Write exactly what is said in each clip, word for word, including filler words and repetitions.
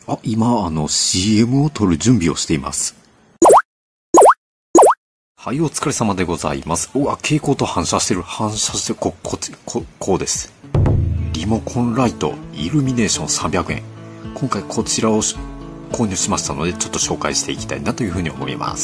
あ、今、あの、シーエム を撮る準備をしています。はい、お疲れ様でございます。うわ、蛍光灯反射してる。反射してる。こ、こっち、こ、こうです。リモコンライト、イルミネーションさんびゃくえん。今回こちらを購入しましたので、ちょっと紹介していきたいなというふうに思います。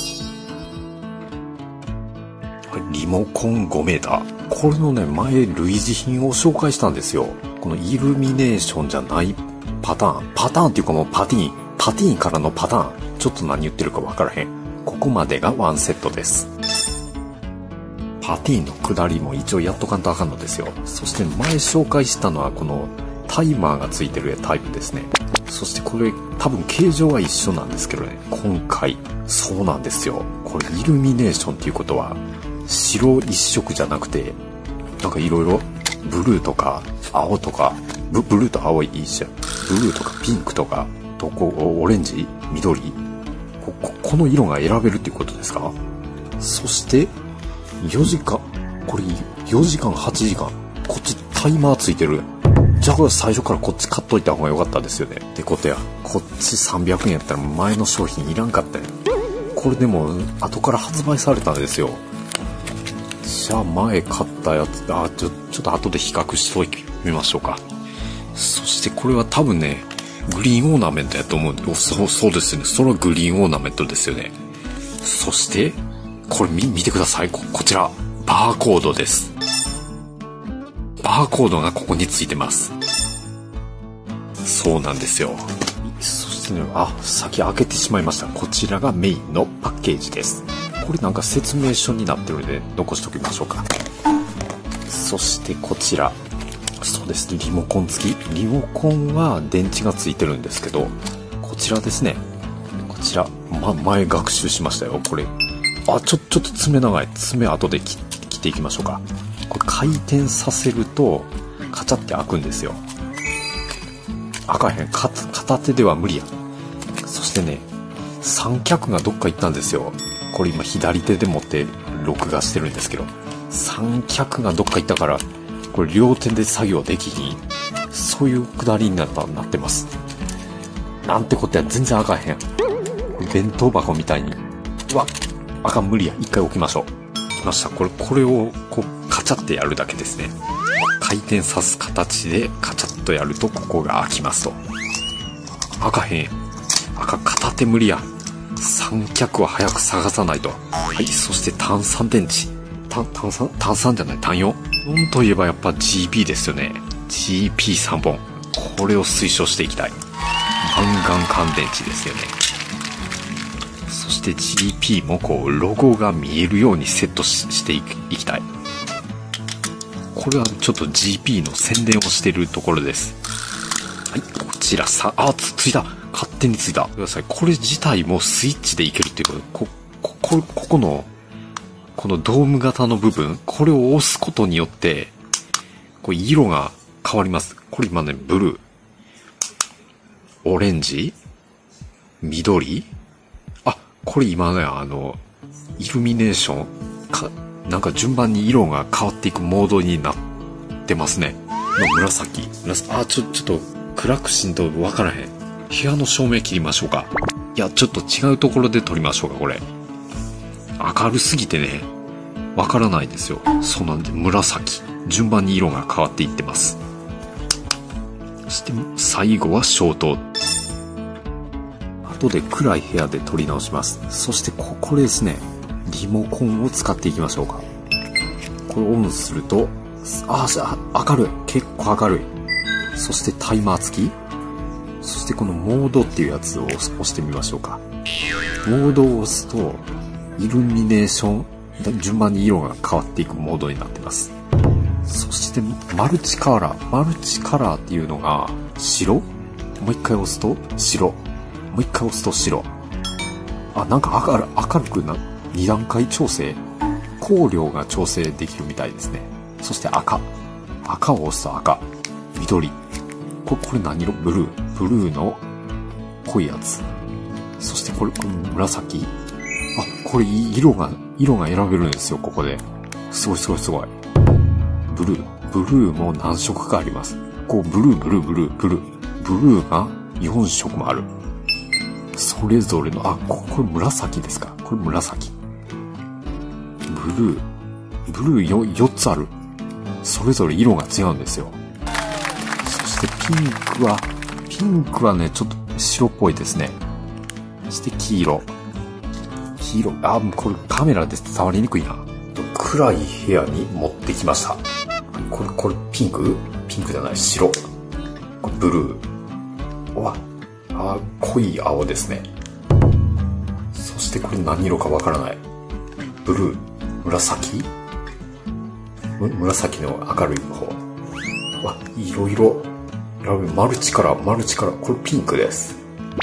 これリモコンごメーター。これのね、前、類似品を紹介したんですよ。このイルミネーションじゃないパターン。パターンっていうかもうパティーン。パティーンからのパターン。ちょっと何言ってるかわからへん。ここまでがワンセットです。パティーンの下りも一応やっとかんとあかんのですよ。そして前紹介したのはこのタイマーがついてるタイプですね。そしてこれ多分形状は一緒なんですけどね、今回そうなんですよ。これイルミネーションっていうことは白一色じゃなくて、なんかいろいろブルーとか青とか、ブ, ブルーと青いいじゃん。ブルーとかピンクとかとこオレンジ、緑、こ, こ, この色が選べるっていうことですか。そしてよじかん、これよじかんはちじかん、こっちタイマーついてる。じゃあこれ最初からこっち買っといた方が良かったですよねってことや。こっちさんびゃくえんやったら前の商品いらんかったよ。これでも後から発売されたんですよ。じゃあ前買ったやつ、あちょちょっと後で比較しといてみましょうか。そしてこれは多分ね、グリーンオーナメントやと思うんで、そう、そうですよね。それはグリーンオーナメントですよね。そしてこれ 見, 見てください。 こ, こちらバーコードです。バーコードがここについてます。そうなんですよ。そしてね、あ、先開けてしまいました。こちらがメインのパッケージです。これなんか説明書になってるので残しておきましょうか。そしてこちら、そうです、リモコン付き。リモコンは電池がついてるんですけど、こちらですね、こちら、ま、前学習しましたよ。これあ、ちょ、ちょっと爪長い。爪後で切っていきましょうか。これ回転させるとカチャって開くんですよ。開かへん。か片手では無理や。そしてね、三脚がどっか行ったんですよ。これ今左手で持って録画してるんですけど、三脚がどっか行ったからこれ両手で作業できひん。そういうくだりになった、なってます。なんてことや。全然開かへん。弁当箱みたいに。うわ、あかん、無理や。一回置きましょう。来ました。これこれをこうカチャってやるだけですね。回転さす形でカチャッとやるとここが開きますと。開かへん。開か、片手無理や。三脚は早く探さないと。はい、そして単三電池。単単三単三じゃない、単四。よんといえばやっぱ ジーピー ですよね。 ジーピーさん 本。これを推奨していきたい。マンガン乾電池ですよね。そして ジーピー もこうロゴが見えるようにセット し, してい, いきたい。これはちょっと ジーピー の宣伝をしているところです。はい、こちらさ、あ、つついた。勝手についた。ください。これ自体もスイッチでいけるっていうことで、ここここのこのドーム型の部分、これを押すことによってこう色が変わります。これ今ね、ブルー、オレンジ、緑、あ、これ今ね、あのイルミネーションかなんか順番に色が変わっていくモードになってますね。の紫、紫、あ、ちょちょっと暗くしんと分からへん。部屋の照明切りましょうか。いや、ちょっと違うところで撮りましょうか。これ明るすぎてね、わからないですよ。そうなんで、紫、順番に色が変わっていってます。そして最後は消灯。後で暗い部屋で撮り直します。そしてここれですね、リモコンを使っていきましょうか。これオンすると、ああ、明るい。結構明るい。そしてタイマー付き。そしてこのモードっていうやつを押してみましょうか。モードを押すとイルミネーション、順番に色が変わっていくモードになってます。そしてマルチカラー、マルチカラーっていうのが白、もう一回押すと白、もう一回押すと白。あ、なんか明る明るくな、に段階調整、光量が調整できるみたいですね。そして赤、赤を押すと赤、緑、これ、これ何色？ブルー。ブルーの濃いやつ。そしてこれ、これ紫。あ、これ色が、色が選べるんですよ、ここで。すごいすごいすごい。ブルー。ブルーも何色かあります。こう、ブルー、ブルー、ブルー、ブルー。ブルーがよん色もある。それぞれの、あ、ここれ紫ですか。これ紫。ブルー。ブルー よ, よっつある。それぞれ色が違うんですよ。そしてピンクは、ピンクはね、ちょっと白っぽいですね。そして黄色。黄色。あ、これカメラで伝わりにくいな。暗い部屋に持ってきました。これ、これピンク？ピンクじゃない、白。これブルー。わ、あ、濃い青ですね。そしてこれ何色かわからない。ブルー、紫？む紫の明るい方。わ、いろいろ。マルチカラー、マルチカラー。これピンクです。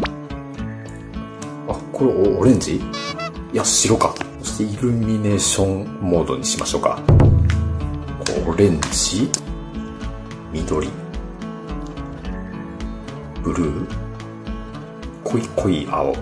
あ、これオレンジ？いや、白か。そしてイルミネーションモードにしましょうか。オレンジ、緑、ブルー、濃い濃い青。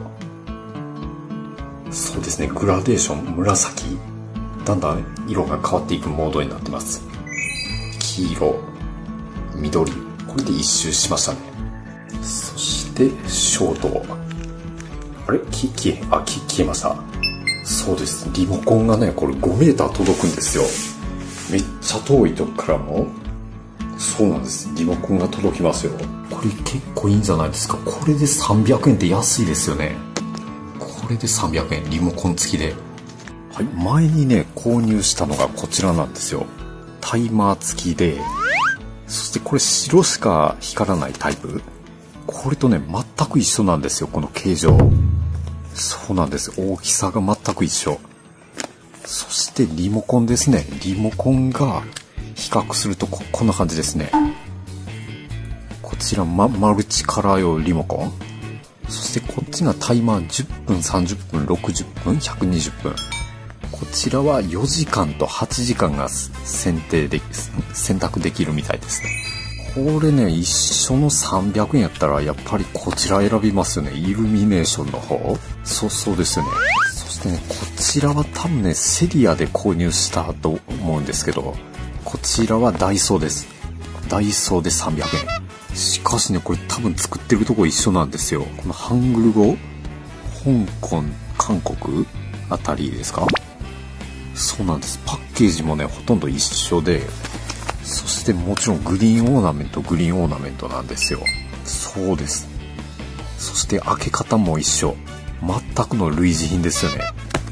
そうですね、グラデーション、紫。だんだん色が変わっていくモードになってます。黄色、緑。これで一周しましたね。そしてショート。あれ、き消え、あ、き消えました。そうです。リモコンがね、これごメーター届くんですよ。めっちゃ遠いとこからも。そうなんです。リモコンが届きますよ。これ結構いいんじゃないですか。これでさんびゃくえんって安いですよね。これでさんびゃくえん、リモコン付きで。はい、前にね、購入したのがこちらなんですよ。タイマー付きで、そしてこれ白しか光らないタイプ。これとね、全く一緒なんですよ、この形状。そうなんです。大きさが全く一緒。そしてリモコンですね。リモコンが比較すると こ, こんな感じですね。こちら、ま、マルチカラー用リモコン。そしてこっちがタイマーじゅっぷん、さんじゅっぷん、ろくじゅっぷん、ひゃくにじゅっぷん。こちらはよじかんとはちじかんが選定で選択できるみたいですね。これね、一緒のさんびゃくえんやったらやっぱりこちら選びますよね。イルミネーションの方。そうそうですよね。そしてね、こちらは多分ね、セリアで購入したと思うんですけど、こちらはダイソーです。ダイソーでさんびゃくえん。しかしね、これ多分作ってるとこ一緒なんですよ。このハングル語、香港、韓国あたりですか？そうなんです。パッケージもね、ほとんど一緒で、そしてもちろんグリーンオーナメント、グリーンオーナメントなんですよ。そうです。そして開け方も一緒。全くの類似品ですよね。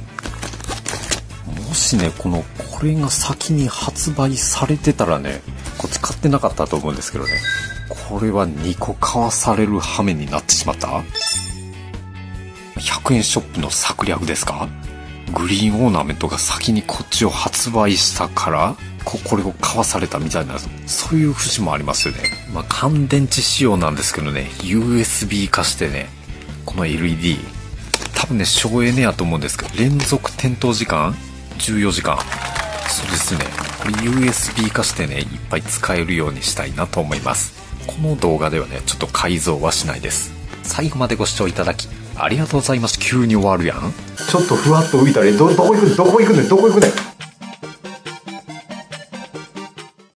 もしね、この、これが先に発売されてたらね、こっち買ってなかったと思うんですけどね。これはにこ買わされる羽目になってしまった。ひゃくえんショップの策略ですか？グリーンオーナメントが先にこっちを発売したからここれを買わされたみたいな、そういう節もありますよね。まあ乾電池仕様なんですけどね、 ユーエスビー 化してね、この エルイーディー 多分ね省エネやと思うんですけど、連続点灯時間じゅうよじかん。そうですね、これ ユーエスビー 化してねいっぱい使えるようにしたいなと思います。この動画ではねちょっと改造はしないです。最後までご視聴いただきありがとうございます。急に終わるやん。ちょっとふわっと浮いたり、ど、どこ行くねんどこ行くねんどこ行くねん